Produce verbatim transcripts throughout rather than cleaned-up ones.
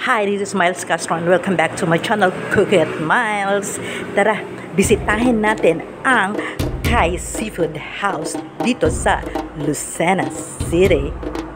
Hi, this is Miles Castro and welcome back to my channel, Cook It Miles. Tara, bisitahin natin ang Thai Seafood House dito sa Lucena City.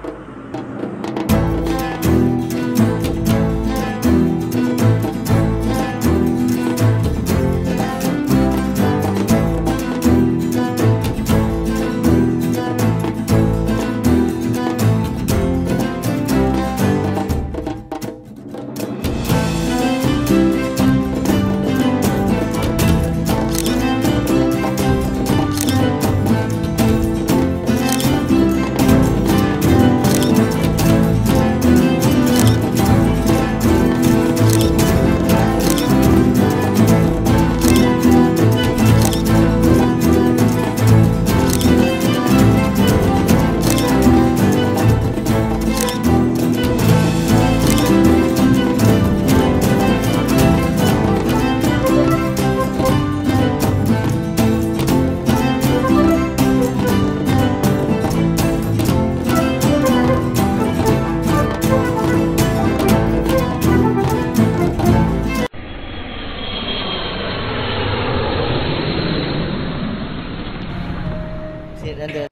And then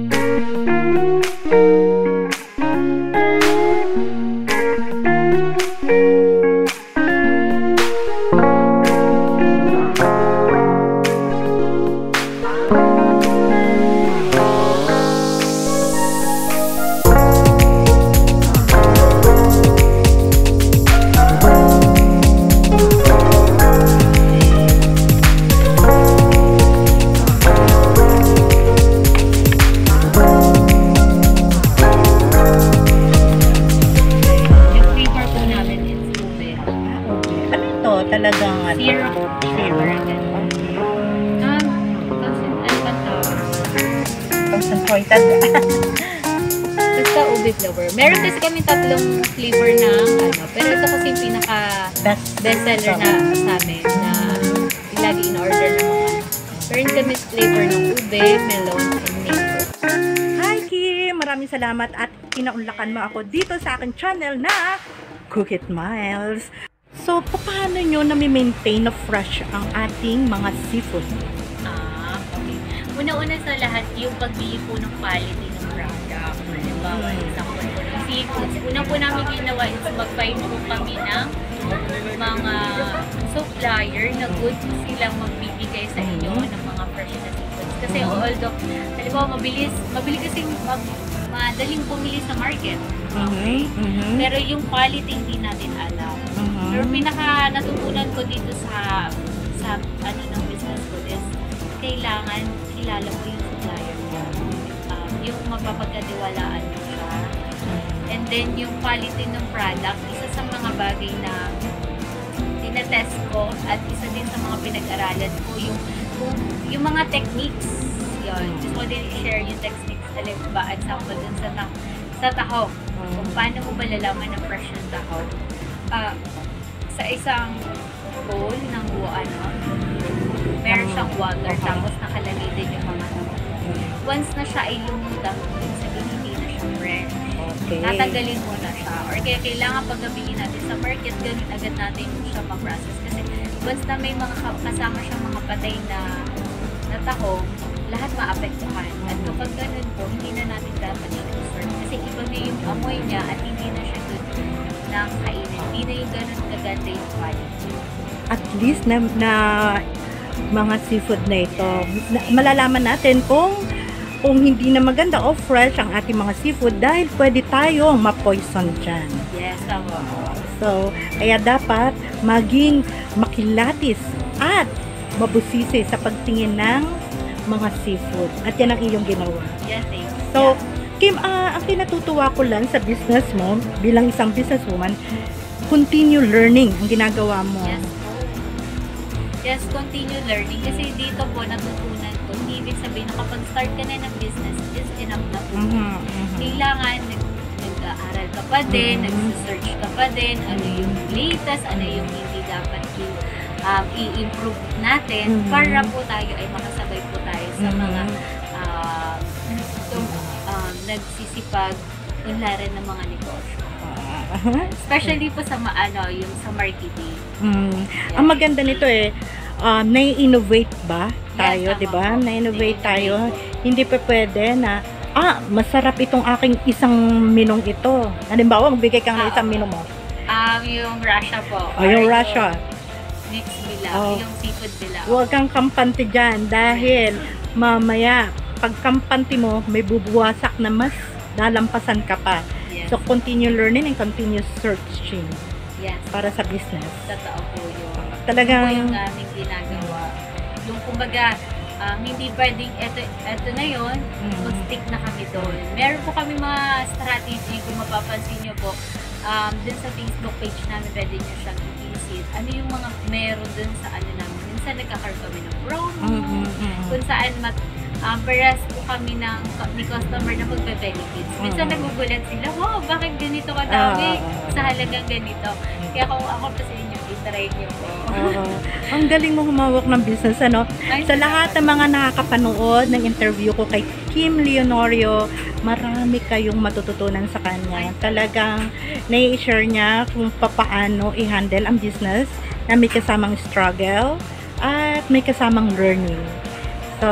talagang zero flavor agad. Um, concentrate pa to. Concentrated. Basta ube flavor. Meron kasi kami tatlong flavor na ano, pero ito kasi yung pinaka best bestseller na sa amin na lagi in-order ng mga. Meron kami flavor ng ube, melon, and mango. Hi Kim! Maraming salamat at kinaunlakan mo ako dito sa aking channel na Cook It Miles. So, paano nyo na-maintain na fresh ang ating mga seafood? Ah, okay. Una-una sa lahat, yung pagbili po ng quality ng product. Halimbawa, isang po ng seafood. Una po namin ginawa is mag-find po kami ng mga supplier na good silang magbibigay sa inyo ng mga fresh na seafoods. Kasi although, halimbawa, mabilis, mabilis kasi mag, madaling bumili sa market. Okay? Mm-hmm. Pero yung quality hindi natin alam. Pero pinaka natutunan ko dito sa sa ano ng business ko is kailangan kilala mo yung supplier mo. Um, yung mapapagkatiwalaan mo siya. And then yung quality ng product, isa sa mga bagay na tinatest ko at isa din sa mga pinag-aralan ko yung yung, yung mga techniques. Yun. Gusto ko din i-share yung techniques. Halimbawa, example dun sa ta sa tahong. Kung paano mo ba lalaman ng fresh ng tahong. Uh, sa isang bowl ng ano, meron siyang water, tapos nakalagay din yung mga tahong. Once na siya ay lumutang, sabihin hindi na siya fresh. Okay. Tatanggalin mo na siya. Or kaya kailangan pagkabili natin sa market, ganun agad natin siya ma-process. Kasi once na may mga kasama siyang mga patay na, na tahong, lahat maapektuhan. At kapag ganun po, hindi na natin dapat i-serve. Kasi iba na yung amoy niya at hindi na siya good na kainin. Hindi na yung ganun kaganda yung quality. At least na, na mga seafood na ito, na, malalaman natin kung kung hindi na maganda o fresh ang ating mga seafood dahil pwede tayong ma-poison dyan. Yes, tama. So, kaya dapat maging makilatis at mabusisi sa pagtingin ng mga seafood. At yan ang iyong ginawa. Yes, thank you. So, Kim, uh, ang kinatutuwa ko lang sa business mo, bilang isang businesswoman, continue learning ang ginagawa mo. Yes. Yes, continue learning. Kasi dito po, natutunan ko, hindi ibig sabihin na kapag start ka na ng business, is enough na po. Mm-hmm, mm-hmm. Kailangan, nag-aaral ka pa din, mm-hmm. nag-search ka pa din, ano yung latest, ano yung hindi dapat yung um, i-improve natin, mm-hmm. para po tayo ay makasabay po tayo sa mm-hmm. mga uh, um, nagsisipag unlaran ng mga negosyo. Aha. Especially po sa ma- ano, yung sa marketing. Mm. Ang maganda nito eh, um, nai-innovate ba tayo, Yes, di ba? tama po. Na-innovate tayo. Na-innovate. Hindi pa pwede na, ah, masarap itong aking isang minong ito. Halimbawa, magbigay ka ng Ah, isang oo. minong mo. Um, yung Russia po. O, yung Or Russia. Mix bila. Oh. Yung seafood bila. Huwag kang kampante dyan dahil mamaya, pag kampante mo, may bubuwasak na mas lalampasan ka pa. Yes. So, continue learning and continue searching Yes. para sa business. Totoo po yun. Talagang, Yun po yung aming ginagawa. Yung kumbaga, um, hindi pwedeng eto, eto na yun, Mm. mag-stick na kami doon. Meron po kami mga strategy, kung mapapansin nyo po, um, dun sa Facebook page namin, pwede nyo siyang i-visit. Ano yung mga meron dun sa ano namin. Minsan nagkakaroon kami ng promo, Mm, mm, mm. kung saan mag, um, paras po kami ng, ni customer na magbe-benefits. Minsan Mm. nagugulat sila, wow, bakit ganito kadami Ah, ah, ah. sa halagang ganito. Kaya kung ako pa sa inyo, i-try nyo po. Oo. Ang galing mo humawak ng business, ano? Ay, Sa lahat ng mga nakakapanood ng interview ko kay Kim Leonorio, marami kayong matututunan sa kanya. Talagang nai-share niya kung papaano i-handle ang business na may kasamang struggle at may kasamang learning. So,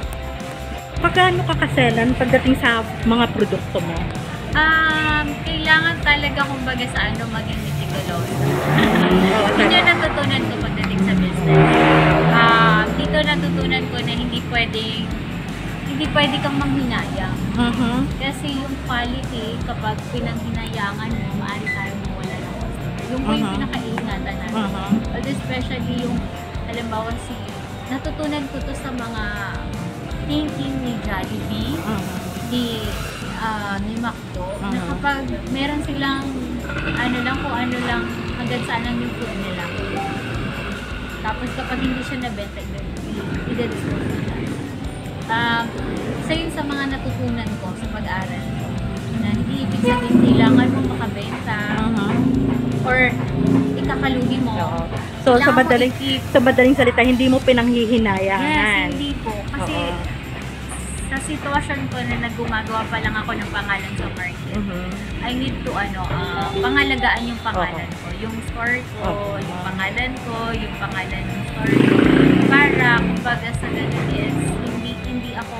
pagkano ka kaselan pagdating sa mga produkto mo? Um, kailangan talaga kumbaga sa ano maging meticulous. Yun yung natutunan ko pagdating sa business. Um, dito natutunan ko na hindi pwedeng hindi pwede kang manghinayang. Mhm. Kasi yung quality, kapag pinanghinayangan mo, maaari tayo mawala ng customer. Yung po yung Mhm. pinakaingatan natin. Mhm. But especially yung, halimbawa si, natutunan ko to sa mga thinking ni Jollibee, Mhm. ni ah, ni Macdo, na Mhm. kapag meron silang ano lang kung ano lang hanggang saan lang yung food nila. Tapos kapag hindi siya nabenta, i-dispose nila. Um, isa yun sa mga natutunan ko sa pag-aaral ko, na hindi ibig sabihin kailangan mo makabenta Mhm. or ikakalugi mo. Oo. So, sa Kailangan mo madaling, i-keep. sa madaling salita, hindi mo Yes, pinanghihinayangan. hindi po. Kasi Oo. sa sitwasyon ko na nagumagawa pa lang ako ng pangalan sa market, Mhm. I need to ano, ah, pangalagaan yung pangalan ko. Yung store ko, Oo. yung pangalan ko, yung pangalan ng store ko. Para kumbaga sa ganun is, hindi, hindi ako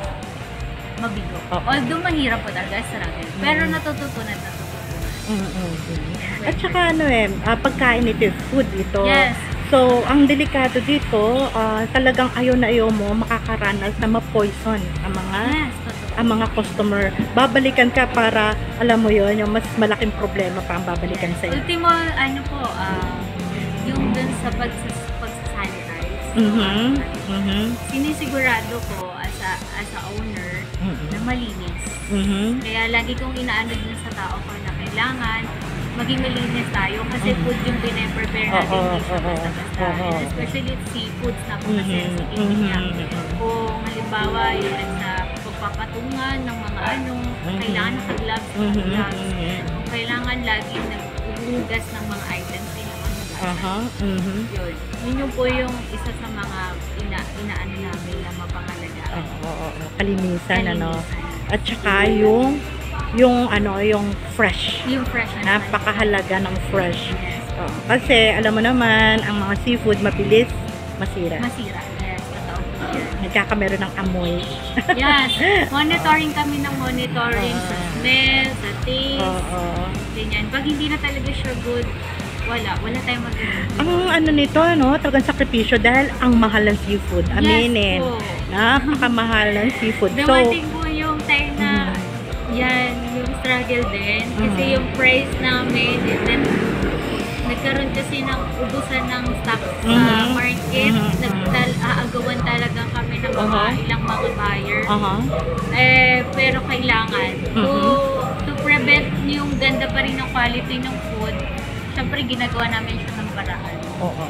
mabigo. Oo. Although mahirap po talaga sa struggle. Pero Mm. natututunan, natututunan. Mhm. At saka ano eh, ah, pagkain ito, food ito. Yes. So, ang delikado dito, ah, talagang ayaw na ayaw mo makakaranas na ma-poison ang mga Yes, totoo. ang mga customer. Babalikan ka para, alam mo yon, yung mas malaking problema pa ang babalikan sa iyo. Ultimo, ano po, ah, yung dun sa pagsas, pagsasanitize. Mhm. Mhm. Sinisigurado ko as a, as a owner Mhm. na malinis. Mhm. Kaya lagi kong inaano din sa tao ko na kailangan maging malinis tayo kasi Mhm. food yung pine-prepare natin, Oo, hindi siya oo, basta-basta. oo. And especially seafoods na po kasi Mhm. sensitive niya. Mhm. Kung halimbawa yun sa pagpapatungan ng mga ano, Mhm. kailangan naka-gloves, Mhm. naka-gloves. Mhm. Kung kailangan lagi naghuhugas ng mga items, kailangan hugasan. Aha. Mhm. Yun. Yun yung po yung isa sa mga ina inaano namin na mapangalagaan. Oo, oo, oo. Kalinisan, ano. Kalinisan. At saka yung yung ano, yung fresh. Yung fresh na Napakahalaga ng fresh. Yes. Oo. Kasi alam mo naman, ang mga seafood mabilis masira. Masira. Yes, totoo po yan. Nagkakameron ng amoy. Yes. Monitoring kami ng monitoring sa Ah. smell, sa taste, Oo. ganyan. Pag hindi na talaga siya good, wala. Wala tayong magagawa. Ang ano nito, no, talagang sakripisyo dahil ang mahal ng seafood. Aminin. Yes po. Napakamahal ng seafood. So, Dumating po yung time na Mhm. yan, yung struggle din. Kasi Mhm. yung price namin, and then nagkaroon kasi ng ubusan ng stock sa Mhm. market. Mhm. Nagtal- aagawan talaga kami ng mga Uh-huh. ilang mga buyer. aha. Eh, pero kailangan to, Mhm. to prevent yung ganda pa rin ng quality ng food, syempre ginagawa namin siya ng paraan Oo.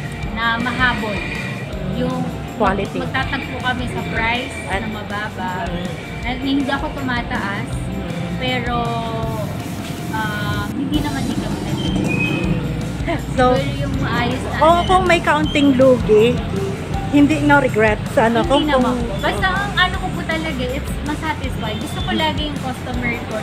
na mahabol yung Quality. mag- magtatagpo kami sa price At- na mababa. Mm. Na, hindi ako tumataas, pero ah, hindi naman din kami nag- So, Pero yung maayos na kung, ano kung may kaunting lugi, hindi no regrets. Ano, kung, hindi naman kung, po. Basta ang ano ko po talaga, it's masatisfied. Gusto ko lagi yung customer ko na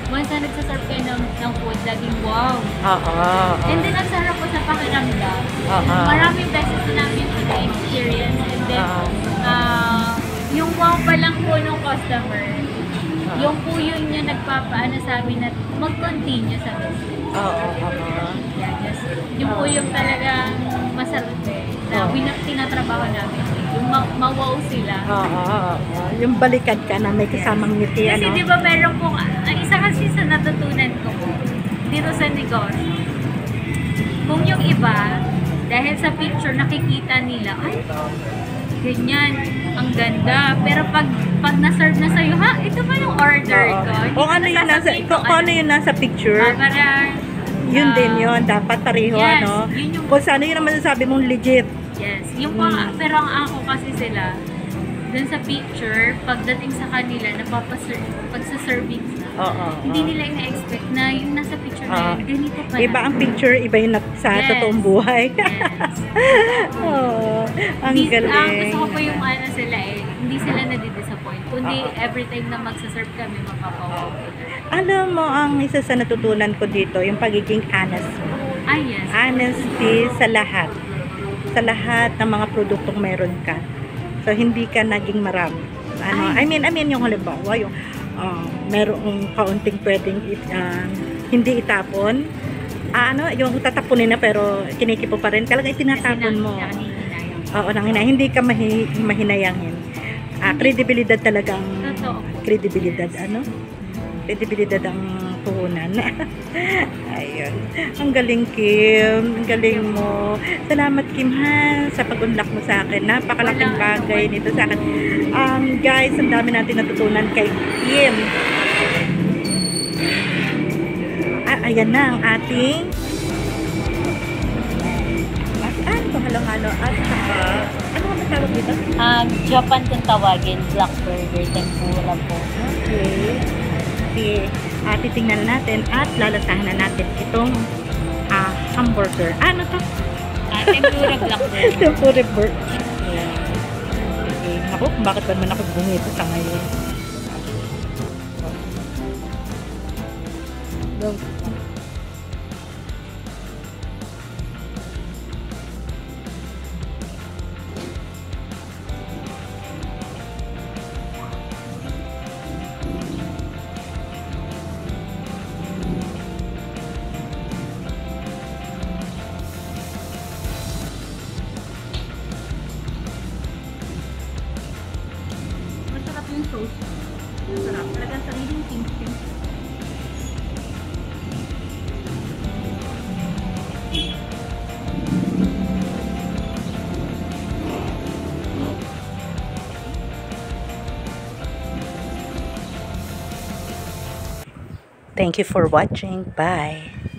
once na nagsaserve kayo ng, ng food, laging wow. Oo. And then, ang sarap po sa pakiramdam. Oo. Maraming beses na namin ito na-experience. And then, Oo. ah, yung wow pa lang po ng customer, yung po yun yung nagpapaano sa amin na mag-continue sa business. Oo. Oo. Yeah, just, yung po yung talagang masarap eh, na Oo. winap tinatrabaho namin. Yung ma- mawaw sila. Oo. Oo. Yung balikan ka na may kasamang ngiti, Kasi ano? di ba meron po, ang isa kasi sa natutunan ko po, dito sa negosyo, kung yung iba, dahil sa picture nakikita nila, ay, ganyan, ang ganda. Pero pag pag na-serve na sa'yo, ha, ito ba yung order Oo. ko? Hindi Kung ko ano yung nasa, nasasabihin kung, kung ano yung nasa picture, Ah, parang, yun ah, din yun. Dapat pareho, yes, ano? yun yung, Kung sa ano yun naman sabi mong legit. yes, yung pa, Mm. pero ang ako kasi sila, dun sa picture, pagdating sa kanila, napapaserve, pag sa servings na, Oo. hindi nila ina-expect na yung nasa picture na Oo. yun, ganito pala. Iba ang picture, iba yung nat- sa Yes. totoong buhay. Yes. Oo. Ang Hindi, ang galing. gusto ko pa yung ano sila eh, hindi sila nadidisappoint. Kundi every time na magsaserve kami, mapapawaw. Alam mo, ang isa sa natutunan ko dito, yung pagiging honest mo. Ah, yes. Honesty sa lahat. Sa lahat ng mga produktong meron ka. So, hindi ka naging marami. Ano, I Ay. mean, I mean, yung halimbawa, yung uh, merong kaunting pwedeng it, ah, hindi itapon. Ah, ano, yung tatapunin na pero kinikipo pa rin. Talagang itinatapon mo. Oo, nang hina, hindi ka mahi, mahinayangin. Ah, kredibilidad talagang Totoo. kredibilidad, ano? Kredibilidad ang puhunan. Ayun. Ang galing, Kim. Ang galing mo. Salamat, Kim, ha, sa pag-unlock mo sa akin. Napakalaking Wala, ano, bagay nito sa akin. Um, guys, ang dami natin natutunan kay Kim. Ah, ayan na ang ating at ano ba halo-halo at saka ano ba tawag dito? Um, Japan kung tawagin, black burger, tempura po. Okay. Sige, uh, titingnan natin at lalasahan na natin itong ah, hamburger. Ano to? Ah, tempura black burger. Tempura burger. Ayan. Okay. Naku, bakit ba naman ako bumito sa ngayon? Dong. Masarap yung sauce. Masarap. Talagang sariling ting-ting. Thank you for watching. Bye.